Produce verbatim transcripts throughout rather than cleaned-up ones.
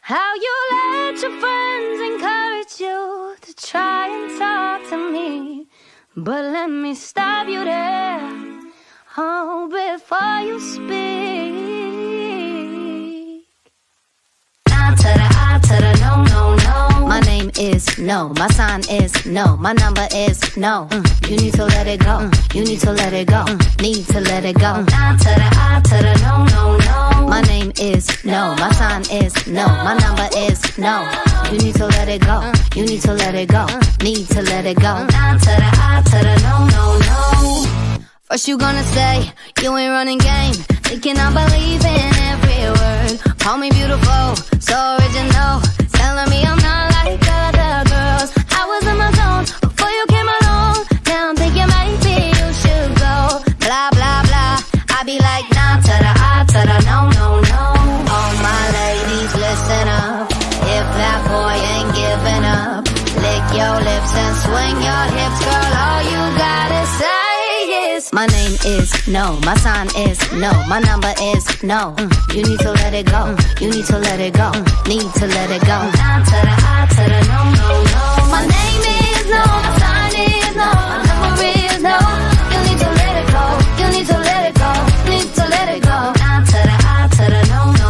How you let your friends encourage you to try and talk to me, but let me stop you there, oh, before you speak. Nah to the I to the no, no, no. My name is no, my sign is no, my number is no. Mm. You need to let it go, mm. You need to let it go, mm. Need to let it go. Nah to the I to the no, no, no. My name is no, my sign is no, my number is no. You need to let it go, mm. You need to let it go, mm. Need to let it go. Nah to the I to the no, no, no. First you gonna say you ain't running game, thinking I believe in every word. Call me beautiful, so original, telling me I'm not like other girls. I was in my zone before you came along. Now I'm thinking maybe you should go. Blah blah blah, I be like nah to the I to the no, no, no. All my ladies listen up, if that boy ain't giving up, lick your lips and swing your hips, girl. All you gotta say, my name is no, my sign is no, my number is no. Mm. You need to let it go, mm. You need to let it go, mm. Need to let it go. Nah to the I to the no, no, no. My name is no, my sign is no, my number is no. You need to let it go, you need to let it go, need to let it go. Nah to the I to the no, no,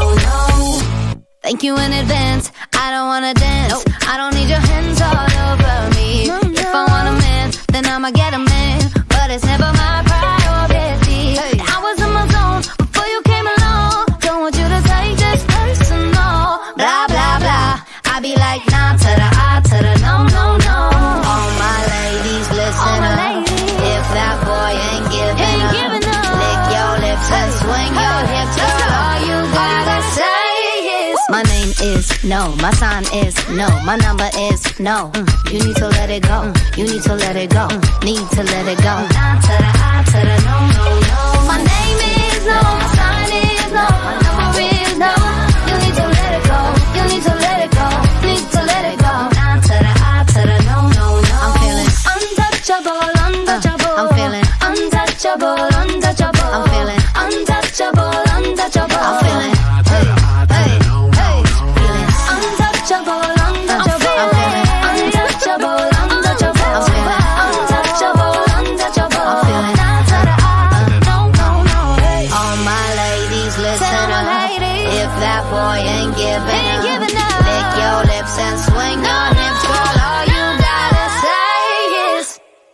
no. Thank you in advance, I don't wanna dance, nope. I don't need your hands all over me, no, no. If I want a man, then I'ma get a man, but it's never my priority. Hey. I was in my zone before you came along. Don't want you to take this personal. Blah blah blah, I be like nah to the I to the no, no, no. All my ladies listen my up ladies. If that boy ain't giving ain't up, giving up, lick your lips hey. And swing hey. Your hips, girl. All you gotta say is my name is no, my sign is no, my number is no. Mm. You need to let it go, mm. You need to let it go, mm. Need to let it go. Nah to the I to the no, no, no. My name is no, my sign is no, my number is no. You need to let it go, you need to let it go, need to let it go. Nah to the I to the no, no, no. I'm feeling untouchable, untouchable. Uh, I'm feeling untouchable, untouchable. I'm feeling untouchable, untouchable. I'm feeling hey, hey, hey, feeling untouchable, untouchable. I'm feeling untouchable, untouchable. I'm feeling untouchable, untouchable. I'm feeling nah to the I, no, no, no. Hey. All my ladies listen up, if that boy ain't giving ain't up, giving up, lick your lips and swing no, your hips, girl. All you gotta say is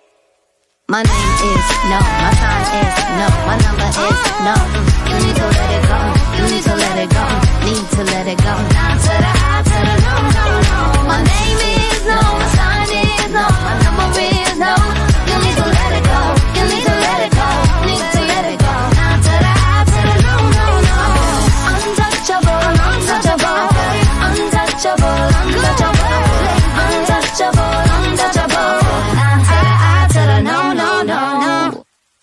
my name is no, my sign is no, my number is no. You need to let it go, you need to let it go, need to let it go. Nah to the I to the no, no, no. My name is no, my sign is no, my number is no. You need to let it go, you need to let it go, need to let it go. Nah to the I to the no, no, no. Untouchable, untouchable, untouchable, untouchable, untouchable, untouchable. Nah to the I to the no, no, no, no.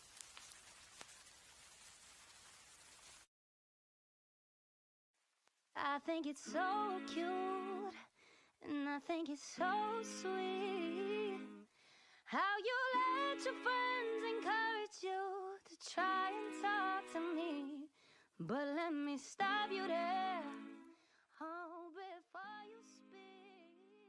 I think it's so cute, and I think it's so sweet, how you let your friends encourage you to try and talk to me, but let me stop you there, oh, before you speak.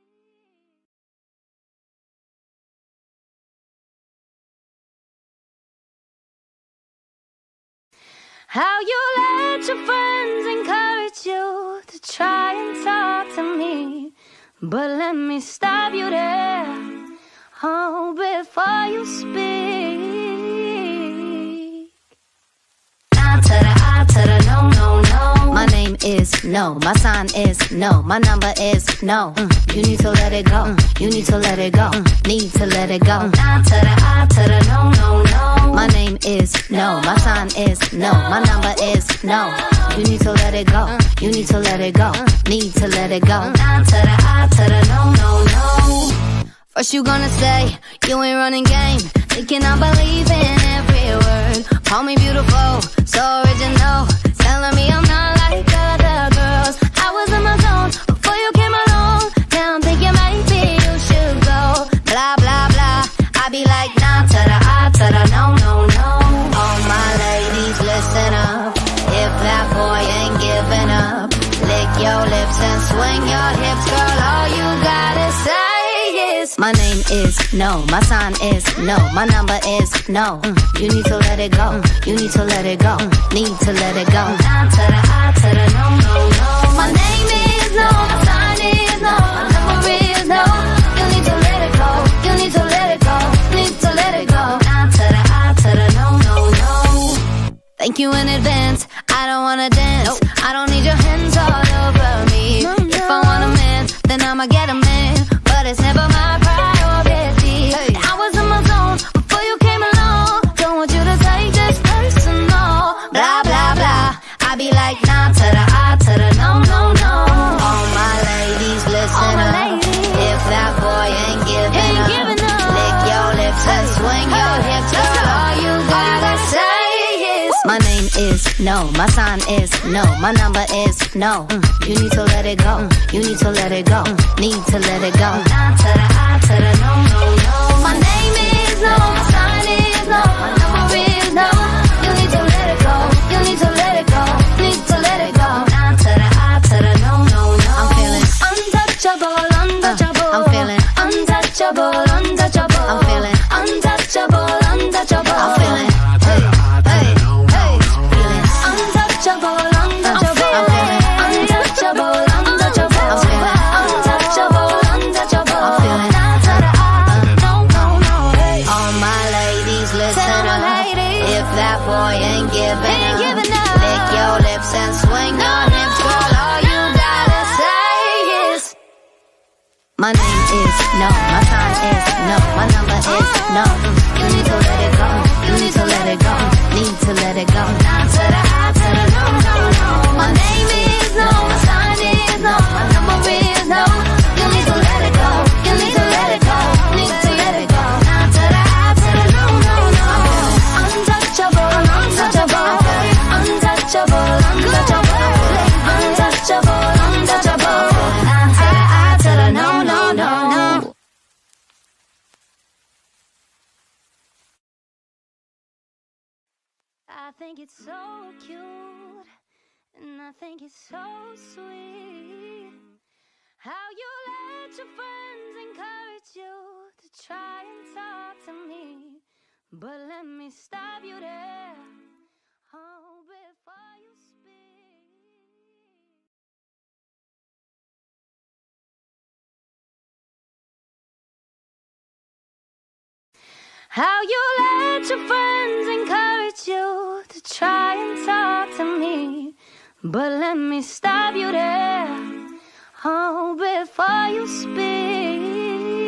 How you let your friends encourage you to try and talk to me, but let me stop you there, oh, before you speak. Nah to the I to the no, no, no. My name is no, my sign is no, my number is no. Mm. You need to let it go, mm. You need to let it go, mm. Need to let it go. Nah to the I to the no, no, no. My name is no, my sign is no, my number is no. You need to let it go, mm. You need to let it go, mm. Need to let it go. Nah to the I to the no, no, no. First you gonna say you ain't running game, thinking I believe in every word. Call me beautiful, so original, telling me I'm not like other girls. I was in my zone before you came along. Now I'm thinking maybe you should go. Blah blah blah, I be like nah to the I to the no, no, no. All my ladies listen up, if that boy ain't giving up, lick your lips lips and swing your hips, girl. All you gotta say is my name is no, my sign is no, my number is no. Mm. You need to let it go, mm. You need to let it go, mm. Need to let it go. Down to the I to the no, no, no. My name is no, my sign is no, my number is no. You need to let it go, you need to let it go, need to let it go. Down to the I to the no, no, no. Thank you in advance, I don't wanna dance, nope. I don't need your hands all over me, no, no. If I want a man, then I'ma get a man, but it's never my priority. Hey. I was in my zone before you came along, don't want you to take this personal. Blah, blah, blah, I be like nah to the I to the no, no, no. All my ladies, listen my up ladies. If that boy ain't giving ain't up, giving up, lick your lips hey. And swing hey. Your hips, girl, all you gotta say. My name is no, my sign is no, my number is no. Mm. You need to let it go, mm. You need to let it go, mm. Need to let it go. Down to the I to the no, no, no. My name is no, my sign is no, my number is no. You need to let it go, you need to let it go, need to let it go. Down to the I to the no, no, no. I'm feeling untouchable, untouchable. Uh, I'm feeling untouchable, untouchable. I'm feeling untouchable, untouchable. I'm feeling. My name is no, my sign is no, my number is no. You need to let it go, you need to let it go, need to let it go. Down to the I to the no, no, no. My name is no, my sign is no, my number is no. You need to let it go, you need to let it go, need to let it go. Down to the I to the no, no, no. Untouchable, untouchable, untouchable, untouchable, untouchable, untouchable. Down to the I to the no, no, no, no. I think it's so cute, and I think it's so sweet how you let your friends encourage you to try and talk to me. But let me stop you there, oh, before you speak. How you let your friends encourage you to try and talk to me. But let me stop you there, oh, before you speak.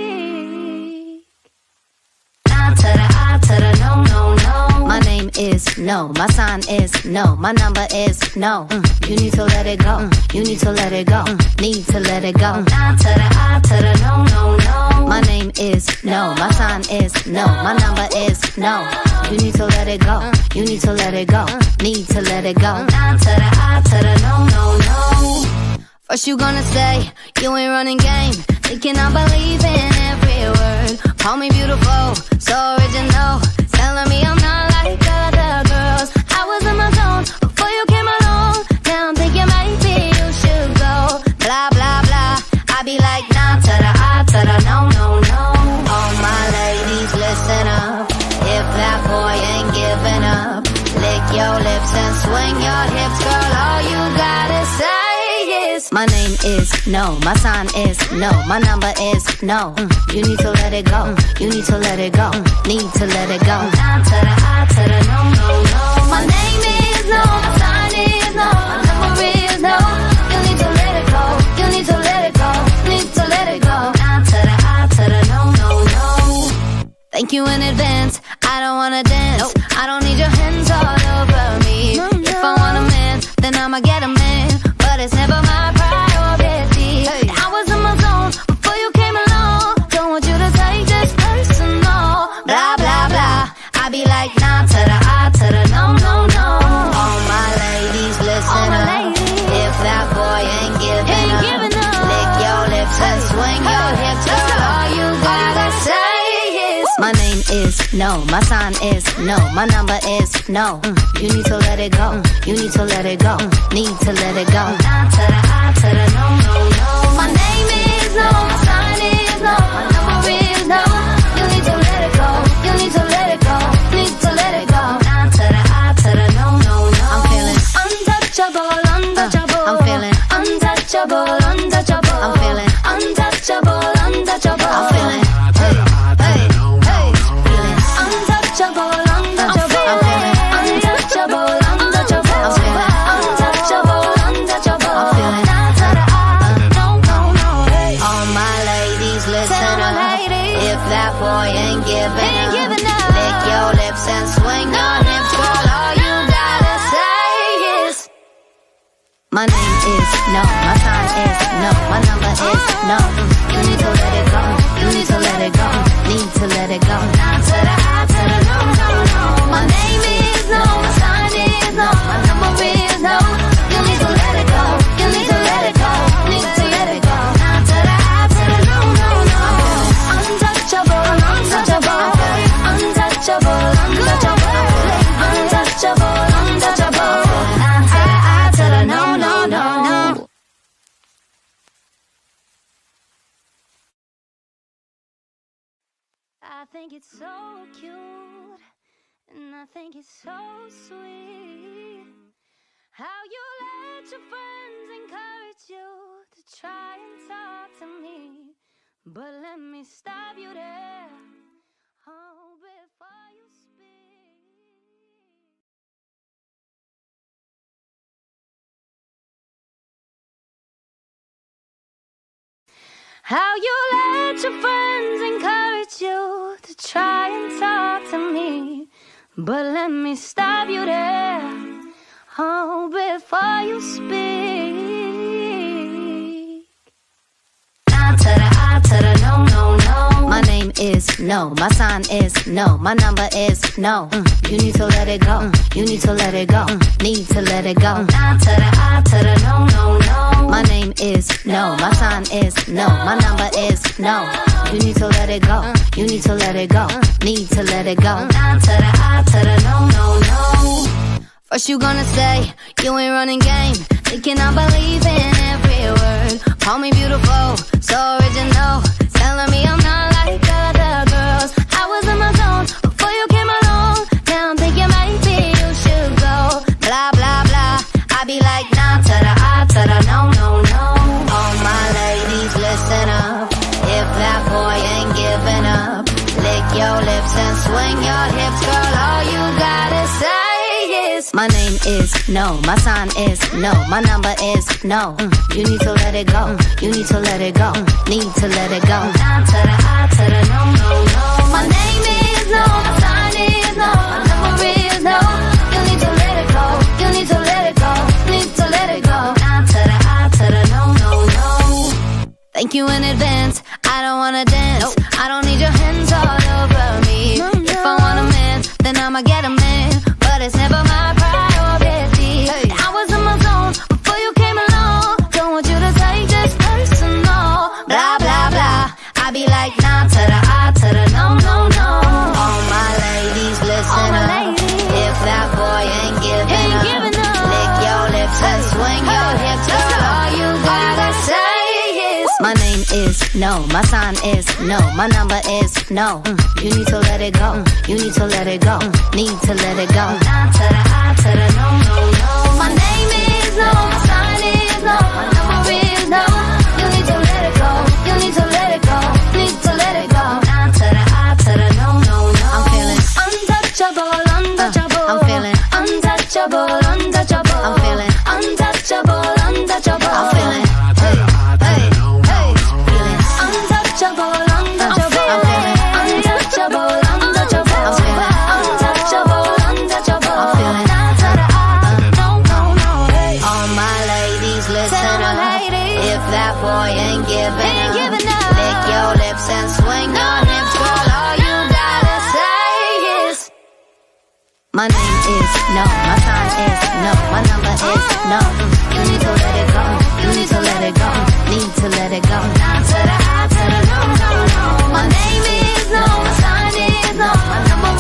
Now to the I to the no, no, no. My name is no, my sign is no, my number is no. Mm. You need to let it go, mm. You need to let it go, mm. Need to let it go. Now to the I to the no, no, no. My name is no, my sign is no, my number is no. You need to let it go, mm. You need to let it go, mm. Need to let it go. Now to the I to the no, no, no. First you gonna say you ain't running game, thinking I believe in every word. Call me beautiful, so original, telling me I'm not like other girls. I was in my zone before you came along, now I'm thinking maybe you should go. Blah, blah, blah, I be like nah to the I to the no, no, no. All my ladies listen up, if that boy ain't giving up, lick your lips and swing your hips, girl, all you gotta say. My name is no, my sign is no, my number is no. Mm. You need to let it go, mm. You need to let it go, mm. Need to let it go. Down to the I to the no, no, no. My name is no, my sign is no, my number is no. You need to let it go, you need to let it go, need to let it go. Down to the I to the no, no, no. Thank you in advance, I don't wanna dance, nope. I don't need your hands all over me, no, no. If I want a man, then I'ma get a man, but it's never my priority. Hey. I was in my zone before you came along, don't want you to take this personal. Blah, blah, blah, I be like nah to the I to the no, no, no. All my ladies no. My sign is no. My number is no. Mm. You need to let it go. Mm. You need to let it go. Mm. Need to let it go. Nah to the I to the no, no, no. My name is no. My sign is no. My number is no. You need to let it go. You need to let it go. Need to let it go. Nah to the I to the no, no, no. I'm feeling untouchable, untouchable. Uh, I'm feeling untouchable, untouchable. I'm feeling untouchable, untouchable. I'm feeling hey, hey, hey. Feeling untouchable, untouchable. I'm feeling untouchable, untouchable. I'm feeling untouchable, untouchable. I'm feeling nah to the I, no, no, no. Hey. All my ladies, listen up. If that boy ain't giving up, lick your lips and swing your hips, girl. All you gotta say is my name is no. My sign is no. My number is no. You need to let it go. You need to let it go. Need to let it go. Nah to the I to the no, no, no. My name is no. My sign is no. My number is no. You need to let it go. You need to let it go. Need to let it go. Nah to the I to the no, no, no. Untouchable, untouchable, untouchable, untouchable, untouchable, untouchable. Nah to the I to the no, no, no, no. I think it's so cute, and I think it's so sweet how you let your friends encourage you to try and talk to me. But let me stop you there, oh, before you speak. How you let your friends encourage you to try and talk to me. But let me stop you there, oh, before you speak. I to the I to the no, no, no. My name is no. My sign is no. My number is no. Mm. You need to let it go. Mm. You need to let it go. Mm. Need to let it go. I to the I to the no, no, no. My name is no. My sign is no. My number is no. You need to let it go. Mm. You need to let it go. Mm. Need to let it go. I to the I to the no, no, no. First you gonna say you ain't running game, thinking I believe in every word. Call me beautiful, so original, telling me I'm not like other girls. I was in my zone before you came along. Now I'm thinking maybe you should go. Blah blah blah. I be like nah to the I to the no, no, no. All my ladies, listen up. If that boy ain't giving up, lick your lips and swing your hips, girl. All you gotta say. My name is no. My sign is no. My number is no. Mm. You need to let it go. Mm. You need to let it go. Mm. Need to let it go. Nah to the I to the no, no, no. My name is no. My sign is no. My number is no. You need to let it go. You need to let it go. Need to let it go. Nah to the I to the no, no, no. Thank you in advance. I don't wanna dance. Nope. I don't need your hands all over me. No, no. If I want a man, then I'ma get a man. But it's never my priority. Hey. I was in my zone before you came along. Don't want you to take this personal. Blah, blah, blah. I be like, nah to the I to the no, no, no. All my ladies, listen my up. Ladies. If that boy ain't giving ain't up, giving up, lick your lips and swing hey. your hips, girl. All you gotta say is my name is no. My sign is no. My number is no. Mm. You need to let it go. Mm. You need to let it go. Mm. Need to let it go. Nah to the I to the no, no, no. My name is no. My sign is no. My number is no. You need to let it go. You need to let it go. Need to let it go. Nah to the I to the no, no, no. I'm feeling untouchable, untouchable. Uh, I'm feeling untouchable, untouchable. I'm feeling untouchable, untouchable. I'm feeling hey, hey, hey. Feeling untouchable, untouchable. I'm feeling untouchable, untouchable. I'm feeling untouchable, untouchable. I'm feeling nah to the I, no, no, no. Hey. All my ladies, listen up. If that boy ain't giving up, lick your lips and swing your hips, girl. All you gotta say is my name is no. My sign is no. My number is no. You need to let it go. You need to let it go. Need to let it go. Nah to the I to the no, no, no. My name is no. My sign is no. My number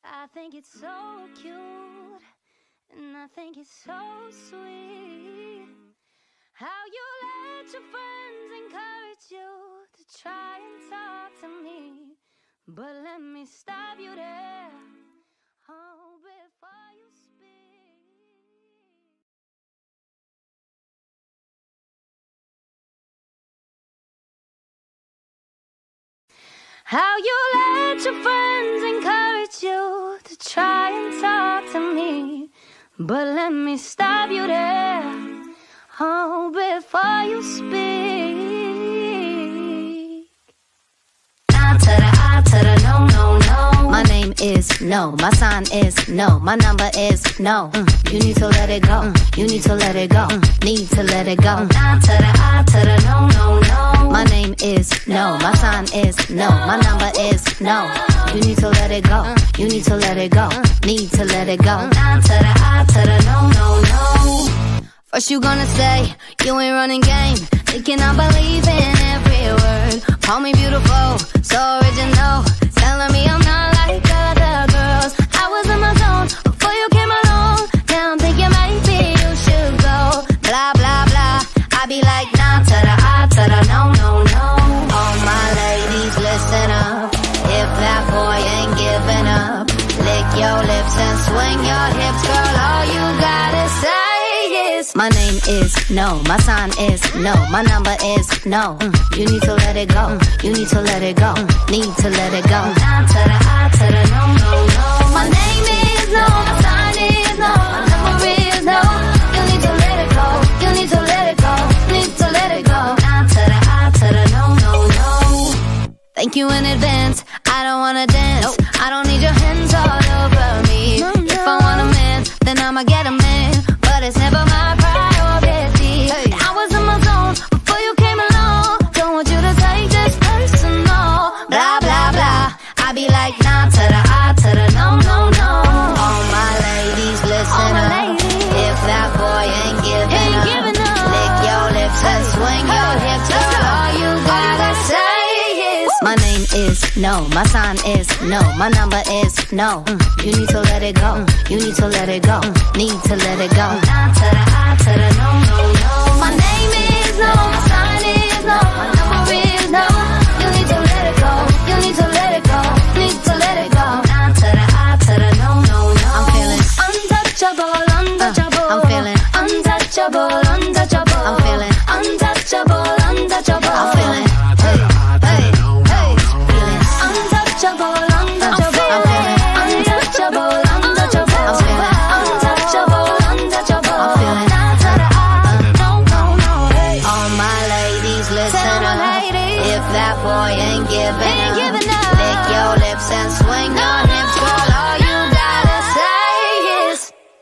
I think it's so cute, and I think it's so sweet how you let your friends encourage you to try and talk to me. But let me stop you there, oh, before you speak. How you let your friends encourage you to try and talk to me. But let me stop you there, oh, before you speak. I to the I to the no, no, no. My name is no, my sign is no, my number is no. Mm. You need to let it go, mm. You need to let it go, mm. Need to let it go. I to the I to the no, no, no. My name is no, my sign is no, my number is no. You need to let it go, mm. You need to let it go, mm. Need to let it go. I to the I to the no, no, no. First you gonna say you ain't running game, thinking I believe in every word. Call me beautiful, so original, telling me I'm not like other girls. I was in my zone before you came along. Now I'm thinking maybe you should go. Blah blah blah, I be like nah to the I to the no, no, no. All my ladies listen up, if that boy ain't giving up, lick your lips and swing your hips, girl, all you gotta say. My name is no, my sign is no, my number is no. Mm. You need to let it go, mm. You need to let it go, mm. Need to let it go. I to the I to the no, no, no. My name is no, my sign is no, my number is no. You need to let it go, you need to let it go, need to let it go. I to the I to the no, no, no. Thank you in advance, I don't wanna dance, nope. I don't need your hands all over me, no, no. If I want a man, then I'ma get a man, but it's never my priority. Hey. I was in my zone before you came along. Don't want you to take this personal. Blah blah blah, I be like nah to the I to the no, no, no. All my ladies listen my up ladies. If that boy ain't giving, ain't up, giving up, lick your lips and swing hey. Your hips, girl, all you gotta say is my name is no, my sign is no, my number is no. Mm. You need to let it go, mm. You need to let it go, mm. Need to let it go. Nah to the I to the no, no, no. My name is no, my sign is no, my number is no. You need to let it go, you need to let it go, need to let it go. Nah to the I to the no, no, no. I'm feeling untouchable, untouchable. Uh, I'm feeling untouchable, untouchable. I'm feeling untouchable, untouchable. I'm feeling hey, hey, hey, feeling untouchable, untouchable. I'm feeling untouchable, untouchable. I'm feeling untouchable, untouchable. I'm feeling nah to the I, no, no, no. Hey. All my ladies listen up, if that boy ain't giving, ain't giving up, lick your lips and swing no, your hips, girl, all you gotta say is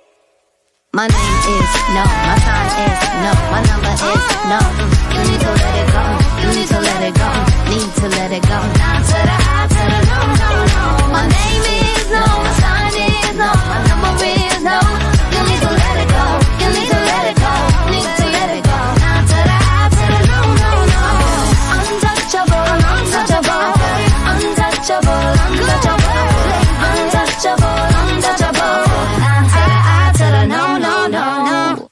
my name is no, my sign is no, my number is no. You need to let it go, you need to let it go, need to let it go. Nah to the I to the no, no, no. My name is no, my sign is no, my number is no. You need to let it go, you need to let it go, need to let it go. Nah to the I to the no, no, no. Untouchable, untouchable, untouchable, untouchable, untouchable, untouchable. Nah to the I to the no, no, no, no.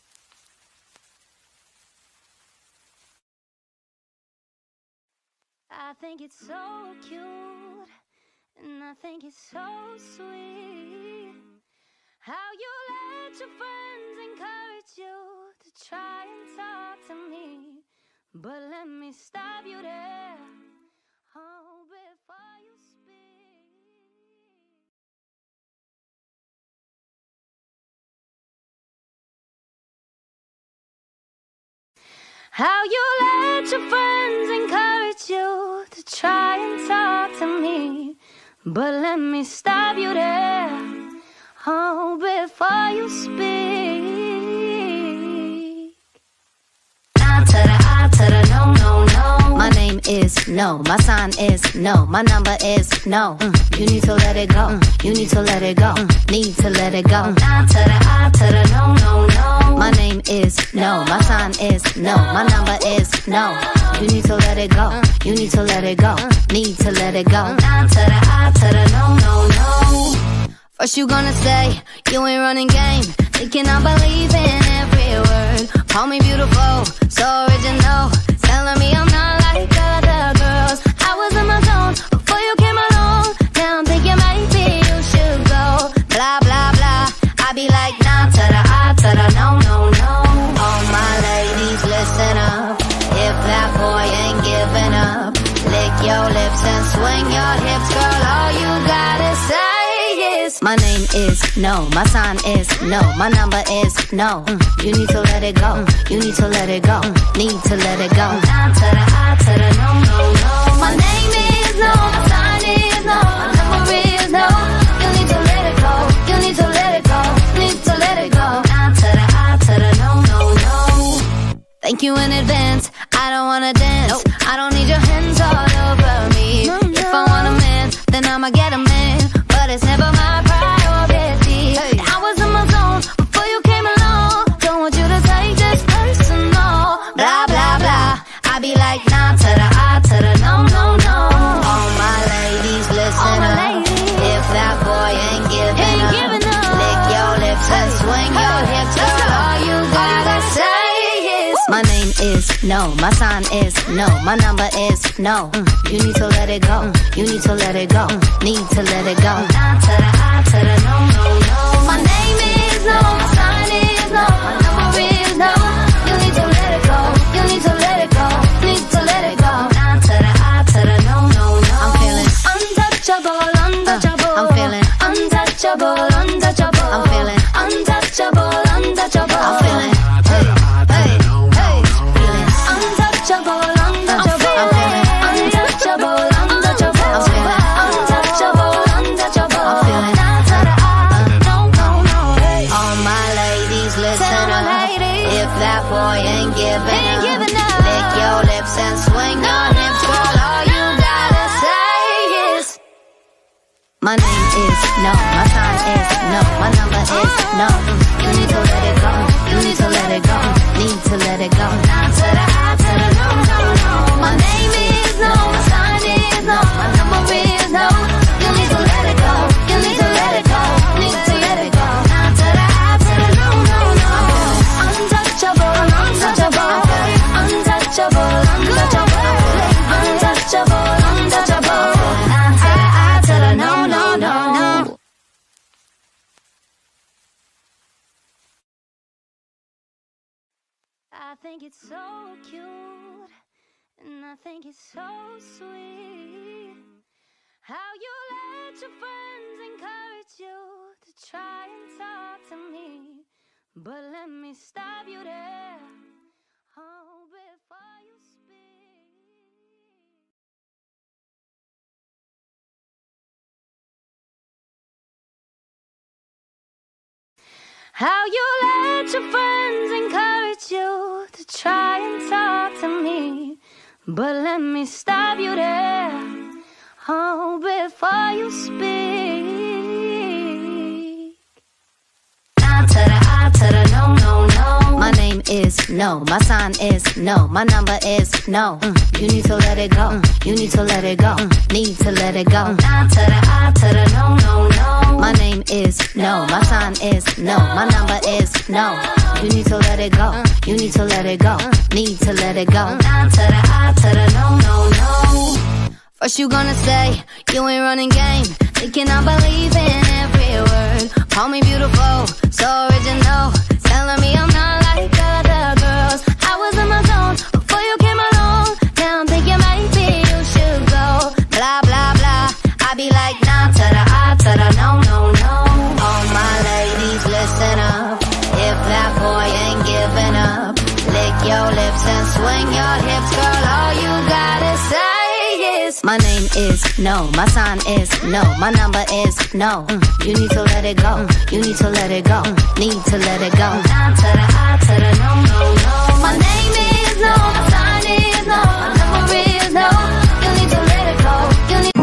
I think it's so cute, and I think it's so sweet how you let your friends encourage you to try and talk to me. But let me stop you there, oh, before you speak. How you let your friends encourage you to try and talk to me. But let me stop you there, oh, before you speak. I to the I to the no, no, no. My name is no, my sign is no, my number is no. Mm. You need to let it go, mm. You need to let it go, mm. Need to let it go. I to the I to the no, no, no. My name is no, my sign is no, my number is no. You need to let it go, mm. You need to let it go, mm. Need to let it go. I to the I to the no, no, no. First you gonna say you ain't running game, thinking I believe in every word. Call me beautiful, so original, telling me I'm not like other girls. I was in my zone before you came along. Now I'm thinking maybe you should go. Blah blah blah, I be like nah to the I to the no no no. All my ladies listen up, if that boy ain't giving up, lick your lips and swing your hips, girl. All you gotta say, my name is no, my sign is no, my number is no. Mm, you need to let it go, mm, you need to let it go, mm, need to let it go. Down to the I to the no, no, no. My name is no, my sign is no, my number is no. You need to let it go, you need to let it go, need to let it go. Down to the I to the no, no, no. Thank you in advance, I don't wanna dance, nope. I don't need your hands all over me. No, no. If I want a man, then I'ma get a man, but it's never my priority. Hey. I was in my zone before you came along. Don't want you to take this personal. Blah blah blah, I be like nah to the I to the no no no. All my ladies listen my up, ladies. If that boy ain't giving ain't up, giving up, lick your lips and swing hey. your hips, girl. All you gotta say is my name is no, my sign is no, my number is no. Mm, you need to let it go, mm, you need to let it go, mm, need to let it go. Down to the I to the no, no, no. My name is no, my sign is no, my number is no. You need to let it go, you need to let it go, need to let it go. Down to the I to the no, no, no. I'm feeling untouchable, untouchable. Uh, I'm feeling untouchable, untouchable. I'm feeling untouchable, untouchable. I'm feeling hey, hey, hey, feeling untouchable, untouchable. I'm feeling untouchable, untouchable. I'm feeling untouchable, untouchable. I'm feeling down to the I, no, no, no. All my ladies listen up, if that boy ain't giving up, lick your lips and swing your hips, girl. All you gotta say is my name is no, my sign is no, my number is no. You need to let it go, you need to let it go, need to let it go. Down to the I to the no, no, no. My name is no, my sign is no, my number is no. You need to let it go, you need to let it go, need to let it go. Down to the I to the no, no, no. Untouchable, untouchable, untouchable, untouchable, untouchable, untouchable. Down to the I to the no, no, no, no. I think it's so cute, and I think it's so sweet how you let your friends encourage you to try and talk to me. But let me stop you there, oh, before you speak. How you let your friends encourage you to try and talk to me. But let me stop you there, oh, before you speak. Nah to the I to the no, no, no. My name is no, my sign is no, my number is no. Mm, you need to let it go, mm, you need to let it go, mm, need to let it go. Nah to the I to the no, no, no. My name is no, my sign is no, my number is no. You need to let it go, mm, you need to let it go, mm, need to let it go. Nah to the I to the no, no, no. First you gonna say you ain't running game, thinking I believe in every word. Call me beautiful, so original, telling me I'm not like other girls. I was in my zone before you came along. Now I'm thinking maybe you should go. Blah blah blah, I be like nah to the I to the no no no. All my ladies listen up, if that boy ain't giving up, lick your lips and swing your hips, girl. All you gotta say is my name is no, my sign is no, my number is no. Mm, you need to let it go, mm, you need to let it go, mm, need to let it go. Down to the I to the no, no, no. My name is no, my sign is no, my number is no. You need to let it go, you need.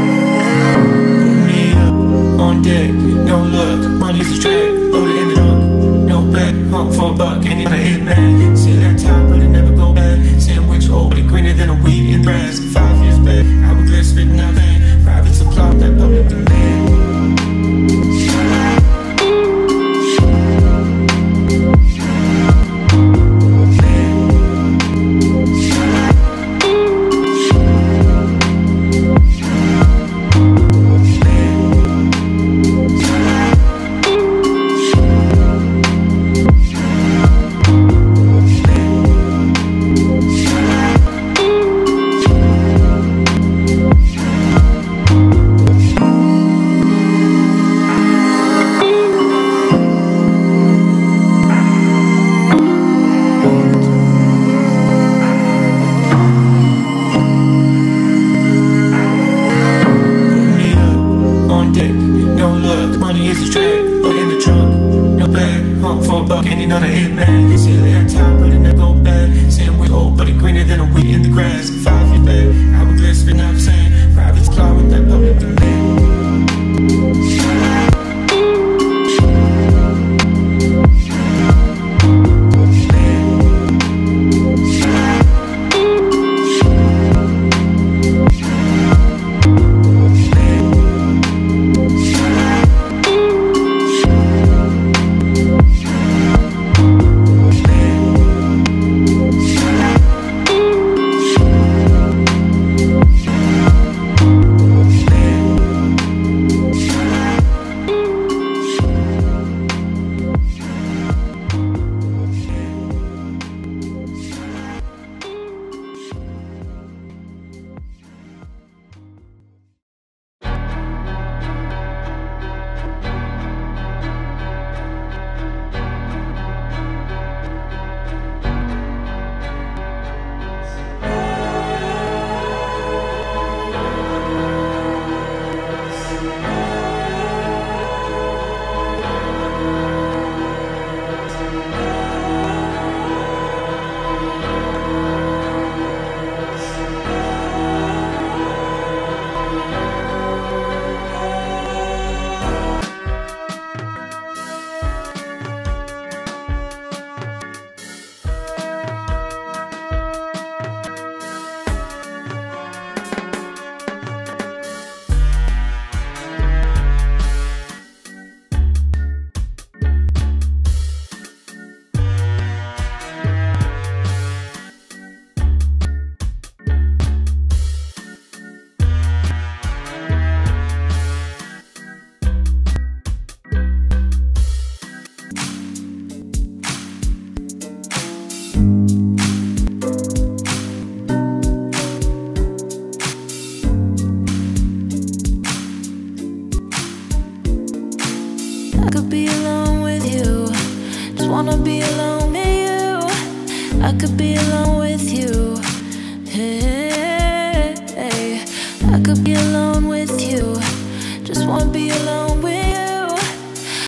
On deck, don't look, money's a track, loaded in the trunk. back, home for a buck, ain't gonna hit man. See that time, but it never go back. Sandwich roll, but it greener than a weed in grass. Five years back, hourglass spitting out van. Private supply, that public demand. wanna be alone with you. I could be alone with you. Hey, I could be alone with you. Just wanna be alone